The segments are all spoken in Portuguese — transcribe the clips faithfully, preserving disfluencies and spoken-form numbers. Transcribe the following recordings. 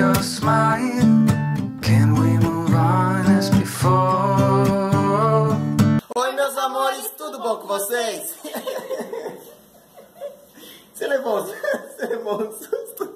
your smile. Can we move on as before? Oi, meus amores, tudo bom com vocês? Você levou, você levou um susto?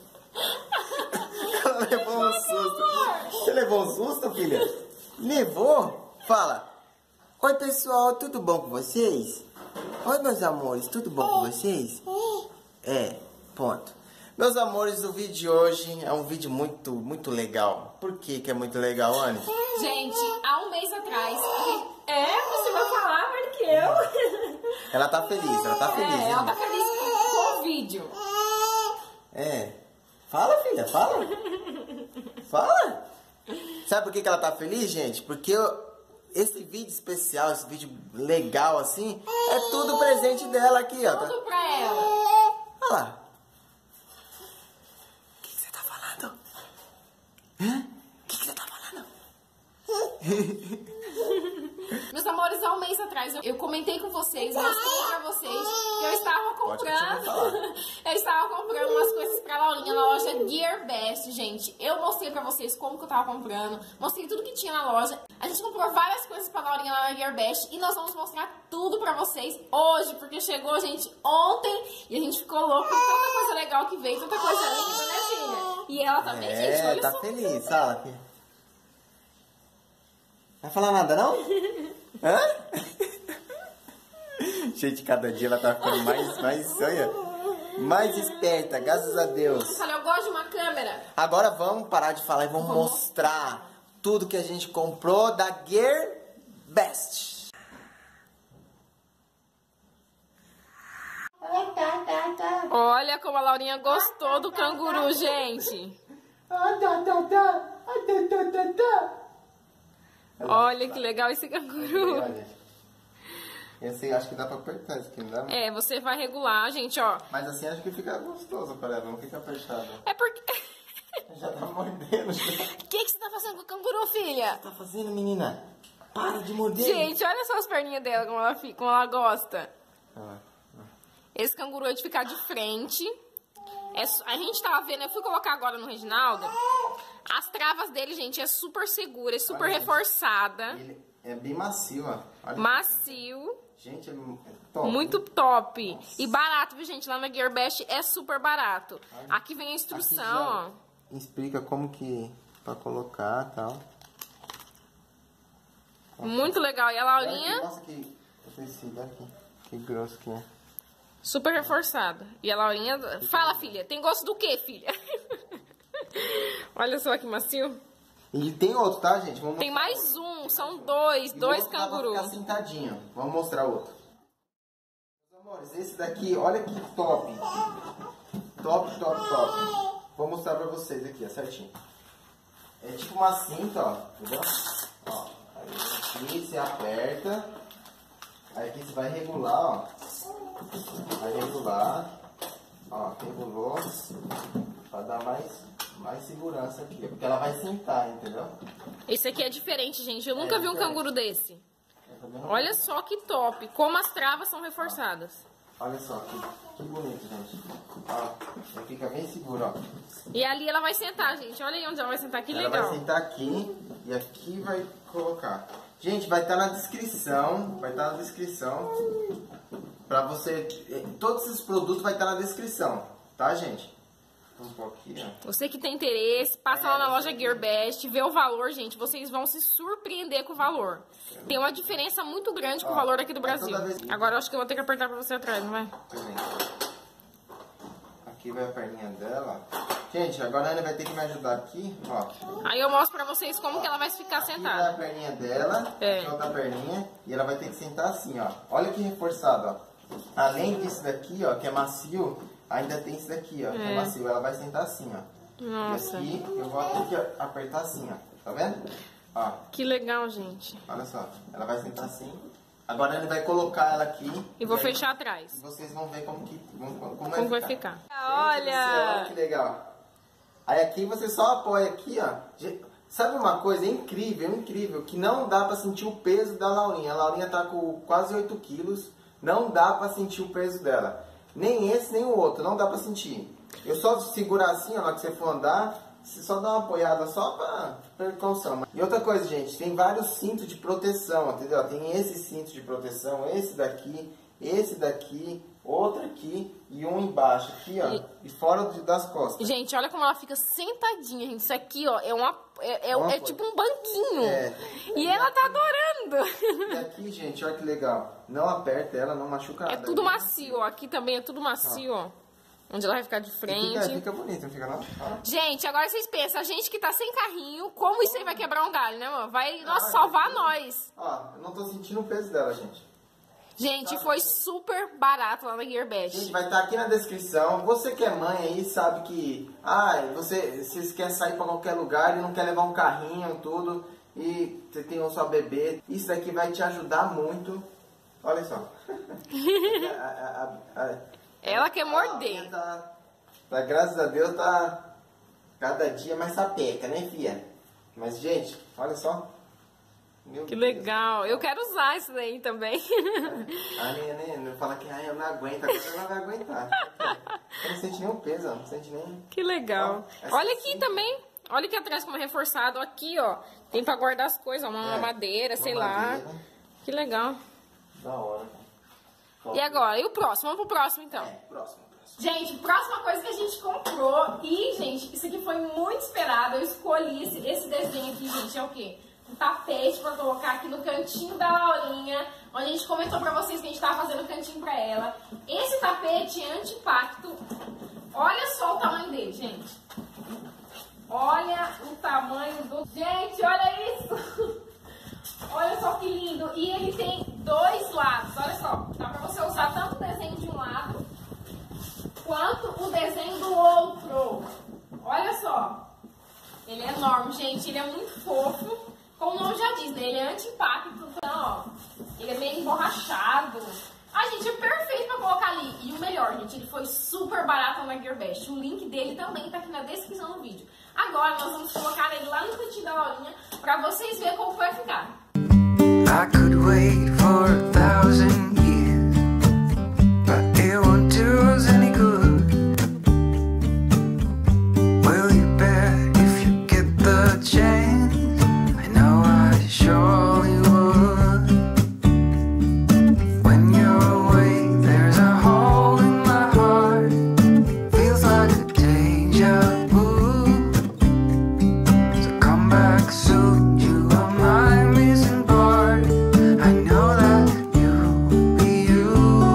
Ela levou um susto. Você levou um susto, filha? Levou? Fala. Oi, pessoal, tudo bom com vocês? Oi, meus amores, tudo bom com vocês? É, ponto. Meus amores, o vídeo de hoje é um vídeo muito, muito legal. Por que que é muito legal, Anny? Gente, há um mês atrás... É, você vai falar mais do que eu. Ela tá feliz, ela tá feliz, É, hein? ela tá feliz com o vídeo. É. Fala, filha, fala. Fala. Sabe por que que ela tá feliz, gente? Porque eu, esse vídeo especial, esse vídeo legal assim, é tudo presente dela aqui, ó. Tudo pra ela. Olha lá. O que que você tá falando? Hã? O que que você tá falando? Meus amores, há um mês atrás eu, eu comentei com vocês, mostrei pra vocês que eu estava comprando. Eu estava comprando umas coisas pra Laurinha na loja Gear Best, gente. Eu mostrei pra vocês como que eu tava comprando, mostrei tudo que tinha na loja. A gente comprou várias coisas pra Laurinha lá na Gear Best e nós vamos mostrar tudo pra vocês hoje, porque chegou, gente, ontem e a gente ficou louco com tanta coisa legal que veio, tanta coisa linda, né, filha? E ela também, É, gente, olha tá só. feliz, fala aqui. Vai falar nada, não? Hã? Gente, cada dia ela tá ficando mais, mais, olha, mais esperta, graças a Deus. Eu falei, eu gosto de uma câmera. Agora vamos parar de falar e vamos Vamos. mostrar tudo que a gente comprou da Gear Best. Olha como a Laurinha gostou do canguru, gente. Olha que legal esse canguru. Esse acho que dá pra apertar isso aqui, não dá? É, você vai regular, gente, ó. Mas assim acho que fica gostoso para ela, não fica apertado. É porque... Já tá mordendo. Já. O que, que você tá fazendo com o canguru, filha? Tá fazendo, menina? Para de morder. Gente, olha só as perninhas dela, como ela, fica, como ela gosta. Ah, Esse canguru é de ficar de frente. É, a gente tava vendo, eu fui colocar agora no Reginaldo. As travas dele, gente, é super segura, é super Olha, reforçada. ele é bem macio, ó. Olha. Macio. Gente, é é top. Muito top. E barato, viu, gente? Lá na Gear Best é super barato. Aqui vem a Aqui instrução, já ó. explica como que pra colocar e tal. Muito legal. E a Laurinha, Nossa, que tecido aqui. Que grosso que é. super reforçada. E a Laurinha... Fala, filha. Tem gosto do quê, filha? Olha só que macio. E tem outro, tá, gente? Vamos Tem mostrar mais outro. um. São dois. E o Dois outro dá pra cangurus. ficar sentadinho. Vamos mostrar outro. Meus amores, esse daqui, olha que top. Top, top, top. Vou mostrar pra vocês aqui, ó, certinho. É tipo uma cinta, ó, entendeu? Ó, aí aqui você aperta. Aí aqui você vai regular, ó. Vai regular. Ó, regulou. Pra dar mais, mais segurança aqui. Porque ela vai sentar, entendeu? Esse aqui é diferente, gente. Eu nunca É vi um diferente. canguru desse. Eu também não- Olha só que top. Como as travas são reforçadas. Olha só que, que bonito, gente. Ó, ele fica bem seguro, ó. E ali ela vai sentar, gente. Olha aí onde ela vai sentar. Que Ela legal. vai sentar aqui e aqui vai colocar. Gente, vai estar na descrição, vai estar na descrição pra você, todos esses produtos vai estar na descrição, tá, gente? Um pouquinho, ó. Você que tem interesse, passa lá na loja Gear Best, vê o valor, gente. Vocês vão se surpreender com o valor. Tem uma diferença muito grande com o Ó, valor aqui do é Brasil. toda vez- Agora eu acho que eu vou ter que apertar pra você atrás, não vai? Aqui vai a perninha dela. Gente, agora a Ana vai ter que me ajudar aqui, ó. Aí eu mostro pra vocês como que ela vai ficar Aqui vai a sentada. perninha dela, É. aqui a outra perninha, e ela vai ter que sentar assim, ó. Olha que reforçado, ó. Além disso daqui, ó, que é macio, ainda tem isso daqui, ó, que é É. macio. Ela vai sentar assim, ó. Nossa, E aqui eu vou ter que apertar assim, ó. Tá vendo? Ó, que legal, gente. olha só. Ela vai sentar assim. Agora ele vai colocar ela aqui. E vou aí fechar atrás. vocês vão ver como que como, como Como vai ficar. Olha! Olha que legal. Aí aqui você só apoia aqui, ó. Gente, sabe uma coisa incrível, incrível, que não dá pra sentir o peso da Laurinha. A Laurinha tá com quase oito quilos, não dá pra sentir o peso dela. Nem esse, nem o outro, não dá pra sentir. Eu só segurar assim, ó, na hora que você for andar, você só dá uma apoiada só pra precaução. E outra coisa, gente, tem vários cintos de proteção, entendeu? Tem esse cinto de proteção, esse daqui, esse daqui, outro aqui e um embaixo, aqui, ó, e, e fora das costas. Gente, olha como ela fica sentadinha, gente. Isso aqui, ó, é uma é, é, é, é tipo um banquinho. É. E ela tá adorando. E aqui, gente, olha que legal. Não aperta ela, não machuca nada. É tudo macio, ó. Aqui também é tudo macio, ó. Onde ela vai ficar de frente. Fica, fica bonito, não fica não? Ah. Gente, agora vocês pensam, a gente que tá sem carrinho, como isso aí vai quebrar um galho, né, amor? Vai, nossa, ah, salvar nós. Ó, eu não tô sentindo o peso dela, gente. Gente, tá. Foi super barato lá na Gearbest. Gente, vai estar aqui na descrição. Você que é mãe aí, sabe que... Ah, você, vocês querem sair pra qualquer lugar e não quer levar um carrinho, tudo. E você tem um só bebê. Isso daqui vai te ajudar muito. Olha só. a, a, a, a, Ela quer morder. Tá, tá, graças a Deus, tá cada dia mais sapeca, né, filha? Mas, gente, olha só. Meu que Deus. Legal. Eu quero usar isso daí também. A minha, né, não fala que ah, eu não aguento, agora ela vai aguentar. Eu não sente nenhum peso, não sente nem... Que legal. Ó, olha aqui assim, também. Olha aqui atrás como é reforçado. Aqui, ó. Tem pra guardar as coisas, uma é, madeira, uma sei madeira. lá. Que legal. Da hora. E agora? E o próximo? Vamos pro próximo, então. É, próximo, próximo. Gente, próxima coisa que a gente comprou. E, gente, isso aqui foi muito esperado. Eu escolhi esse, esse desenho aqui, gente. É o quê? Um tapete pra colocar aqui no cantinho da Laurinha. Onde a gente comentou pra vocês que a gente tava fazendo cantinho pra ela. Esse tapete é anti-impacto. Olha só o tamanho dele, gente. Olha o tamanho do... Gente, olha isso! Olha só que lindo. E ele tem dois lados. Olha só. Dá pra você usar tanto o desenho de um lado quanto o desenho do outro. Olha só. Ele é enorme, gente. Ele é muito fofo. Como o nome já diz, né? Ele é anti-impacto. Então, ó. Ele é meio emborrachado. Ai, gente, é perfeito pra colocar ali. E o melhor, gente, ele foi super barato na Gearbest. O link dele também tá aqui na descrição do vídeo. Agora, nós vamos colocar ele lá no cantinho da Laurinha pra vocês verem como vai ficar. I could wait for a thousand years, but it won't do us any good. Will you bet if you get the chance? I know I surely would. When you're away, there's a hole in my heart. Feels like a deja vu. So come back soon, you are my missing part. I know that you'll be you,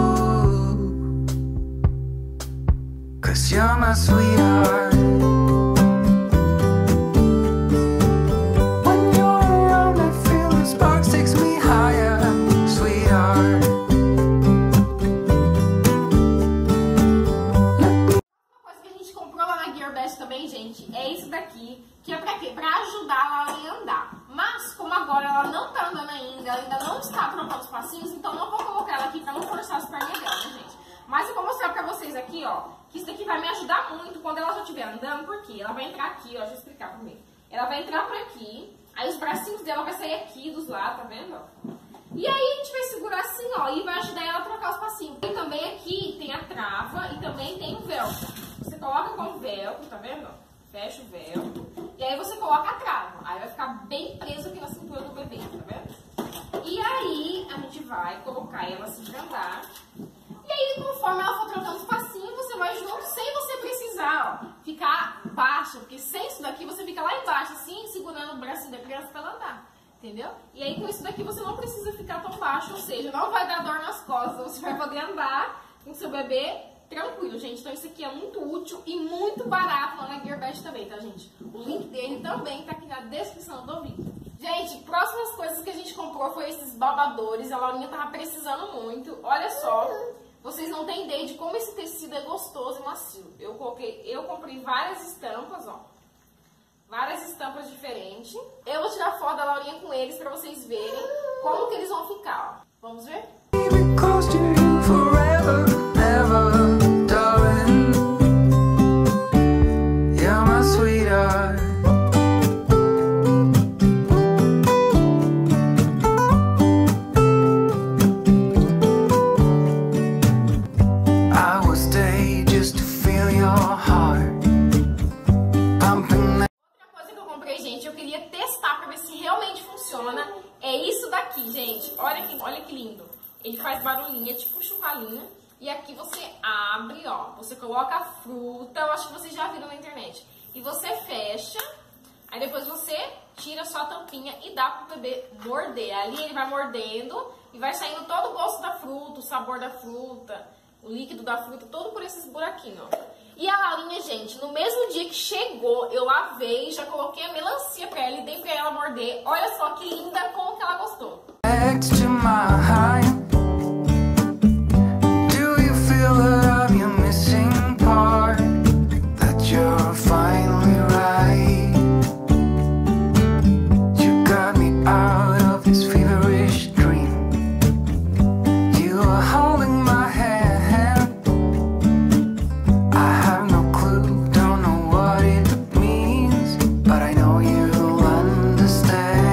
'cause you're my sweetheart. When you're around, I feel the sparks takes me higher, sweetheart. Uma coisa que a gente comprou lá na Gearbest também, gente, é isso daqui, que é pra quê? Pra ajudar a Laurinha a andar. Mas, como agora ela não tá andando ainda, ela ainda não está trocando os passinhos, então não vou colocar ela aqui pra não forçar as pernas dela, né, gente? Mas eu vou mostrar pra vocês aqui, ó, que isso daqui vai me ajudar muito quando ela já estiver andando, porque ela vai entrar aqui, ó, deixa eu explicar primeiro. Ela vai entrar por aqui, aí os bracinhos dela vai sair aqui dos lados, tá vendo, ó? E aí a gente vai segurar assim, ó, e vai ajudar ela a trocar os passinhos. E também aqui tem a trava e também tem o velcro. Você coloca com o velcro, tá vendo? Fecha o velcro. E aí você coloca a trava. Aí vai ficar bem preso aqui na cintura do bebê, tá vendo? E aí a gente vai colocar ela assim pra andar. E aí, conforme ela for trocando os passinhos, você vai junto sem você precisar, ó, ficar baixo. Porque sem isso daqui, você fica lá embaixo, assim, segurando o bracinho da criança pra ela andar. Entendeu? E aí, com isso daqui, você não precisa ficar tão baixo. Ou seja, não vai dar dor nas costas. Você vai poder andar com seu bebê tranquilo, gente. Então, isso aqui é muito útil e muito barato lá na Gearbest também, tá, gente? O link dele também tá aqui na descrição do vídeo. Gente, próximas coisas que a gente comprou foi esses babadores. A Laurinha tava precisando muito. Olha só. Vocês não têm ideia de como esse tecido é gostoso e macio. Eu, coloquei, eu comprei várias estampas, ó. Várias estampas diferentes. Eu vou tirar foto da Laurinha com eles pra vocês verem como que eles vão ficar, ó. Vamos ver? I will stay just to feel your heart pumping testar pra ver se realmente funciona, é isso daqui, gente. Olha que, olha que lindo. Ele faz barulhinho, é tipo um chuvalinho. E aqui você abre, ó. Você coloca a fruta, eu acho que vocês já viram na internet. E você fecha, aí depois você tira só a tampinha e dá pro bebê morder. Ali ele vai mordendo e vai saindo todo o gosto da fruta, o sabor da fruta, o líquido da fruta, todo por esses buraquinhos, ó. E a Laurinha, gente, no mesmo dia que chegou, eu lavei, já coloquei a melancia pra ela e dei pra ela morder. Olha só que linda, como que ela gostou. Next to my heart. Do you feel that I'm your missing part? That you're finally right. You got me out of this feverish dream. You are holding my hand. I have no clue, don't know what it means, but I know you'll understand.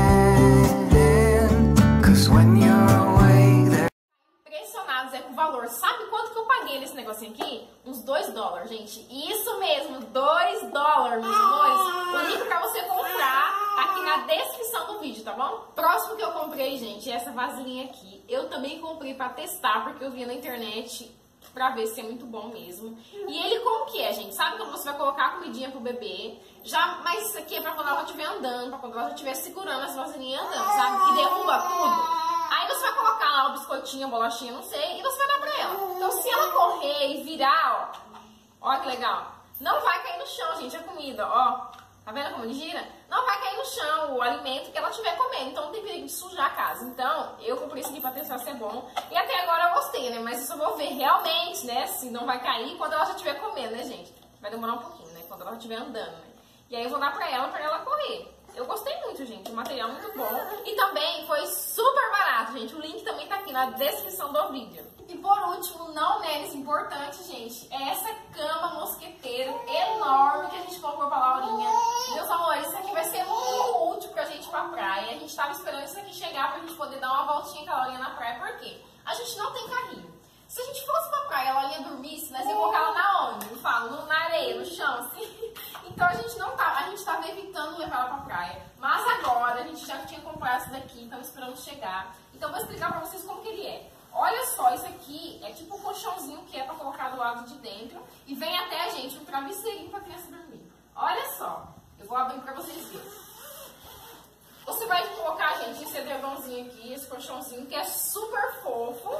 Cause when you're away there. Impressionados é com o valor. Sabe quanto que eu paguei nesse negocinho aqui? Uns dois dólares, gente. Isso mesmo, dois dólares, meus amores. O link pra você comprar tá aqui na descrição do vídeo, tá bom? Próximo que eu comprei, gente, é essa vasilhinha aqui. Eu também comprei pra testar, porque eu vi na internet pra ver se é muito bom mesmo. E ele como que é, gente? Sabe quando você vai colocar a comidinha pro bebê? Já, mas isso aqui é pra quando ela estiver andando, pra quando ela estiver segurando as vasilhinhas andando, sabe? Que derruba tudo. Aí você vai colocar lá o biscoitinho, a bolachinha, não sei, e você vai dar pra ela. Então se ela correr e virar, ó, ó que legal. Não vai cair no chão, gente, a comida, ó. Tá vendo como ele gira? Não vai cair no chão o alimento que ela estiver comendo, então não tem perigo de sujar a casa. Então, eu comprei isso aqui pra testar se é bom. E até agora eu gostei, né? Mas eu só vou ver realmente, né? Se não vai cair quando ela já estiver comendo, né, gente? Vai demorar um pouquinho, né? Quando ela estiver andando, né? E aí eu vou dar pra ela, pra ela correr. Eu gostei muito, gente. O material é muito bom. E também foi super barato, gente. O link também tá aqui na descrição do vídeo. E por último, não menos importante, gente, é essa cama mosqueteiro enorme que a gente comprou pra Laurinha. Meus amores, isso aqui vai ser muito útil pra gente ir pra praia. A gente tava esperando isso aqui chegar pra gente poder dar uma voltinha com a Laurinha na praia. Por quê? A gente não tem carrinho. Se a gente fosse pra praia e a Laurinha dormisse, nós ia colocar ela na onde? Eu falo, na areia, no chão, assim. Então a gente não tá, a gente tava evitando levar ela pra praia. Mas agora, a gente já tinha comprado esse daqui, estamos esperando chegar. Então eu vou explicar pra vocês como que ele é. Olha só, isso aqui é tipo um colchãozinho que é pra colocar do lado de dentro. E vem até a gente um travesseirinho pra criança dormir. Olha só, eu vou abrir pra vocês verem. Você vai colocar, gente, esse edredomzinho aqui, esse colchãozinho que é super fofo.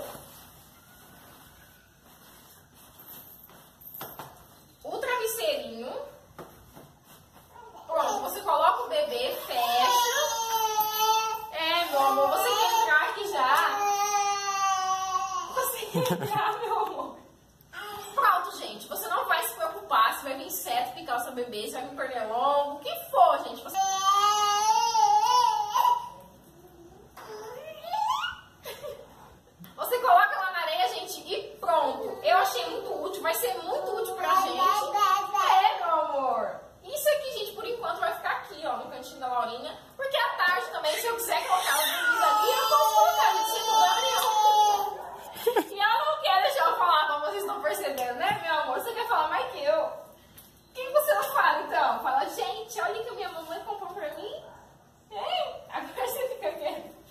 O travesseirinho. Pronto, você coloca o bebê, fecha. É, meu amor, você quer entrar aqui já? Você quer entrar, meu amor? Pronto, gente, você não vai se preocupar se vai vir inseto picar o seu bebê, se vai vir pernilongo, o que for, gente. Você... Você coloca lá na areia, gente, e pronto. Eu achei muito útil, vai ser muito útil pra gente. É, meu amor. Isso aqui, gente, por enquanto vai ficar aqui, ó, no cantinho da Laurinha. Porque à tarde também, se eu quiser colocar o bebê ali, eu posso colocar, gente, sem problema nenhum. E ela não quer deixar eu falar, como vocês estão percebendo, né, meu amor? Você quer falar mais que eu? Por que você não fala, então? Fala, gente, olha o que a minha mamãe comprou pra mim. É, agora você fica quieto.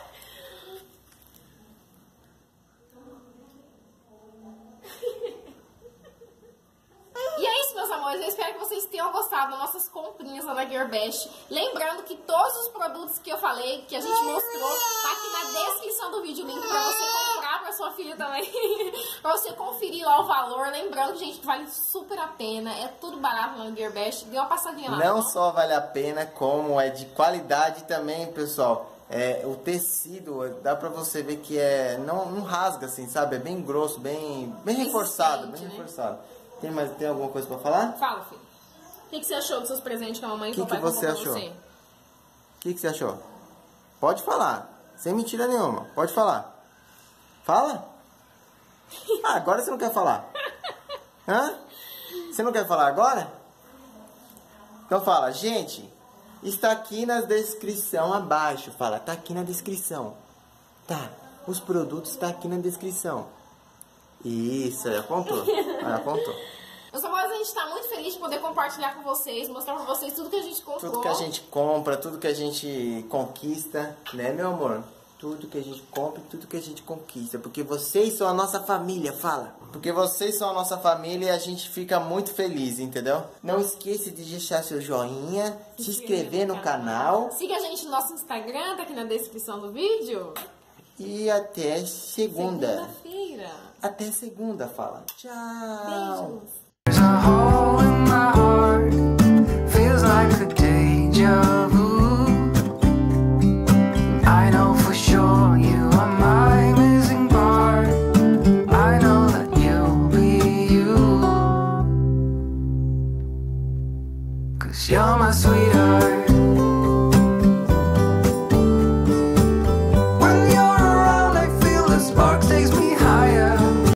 E é isso, meus amores, eu espero que vocês tenham gostado das nossas comprinhas lá na Gearbest. Lembrando que todos os produtos que eu falei, que a gente mostrou, tá aqui na descrição do vídeo, o link pra você comprar pra sua filha também. Pra você conferir lá o valor. Lembrando, gente, que vale super a pena, é tudo barato lá na Gearbest. Dê uma passadinha lá. Não só vale a pena, como é de qualidade também, pessoal. É, o tecido, dá pra você ver que é não, não rasga assim, sabe? É bem grosso, bem, bem reforçado, bem né? reforçado. Tem, mais, tem alguma coisa pra falar? Fala, filho. O que, que você achou dos seus presentes que a mamãe e o que papai que você comprou pra achou? você? O que, que você achou? Pode falar, sem mentira nenhuma, pode falar. Fala? Ah, agora você não quer falar? Hã? Você não quer falar agora? Então fala, gente, está aqui na descrição abaixo. Fala, tá aqui na descrição. Tá, os produtos tá aqui na descrição. Isso, aí apontou. Aí apontou. Meus amores, a gente tá muito feliz de poder compartilhar com vocês, mostrar pra vocês tudo que a gente comprou. Tudo que a gente compra, tudo que a gente conquista, né, meu amor? Tudo que a gente compra e tudo que a gente conquista. Porque vocês são a nossa família, fala. Porque vocês são a nossa família e a gente fica muito feliz, entendeu? Não esqueça de deixar seu joinha, se, se inscrever no canal. canal. Siga a gente no nosso Instagram, tá aqui na descrição do vídeo. E até segunda. Segunda-feira. Até segunda, fala. Tchau. Beijos. There's a hole in my heart, feels like a deja vu. I know for sure you are my missing part. I know that you'll be you, 'cause you're my sweetheart.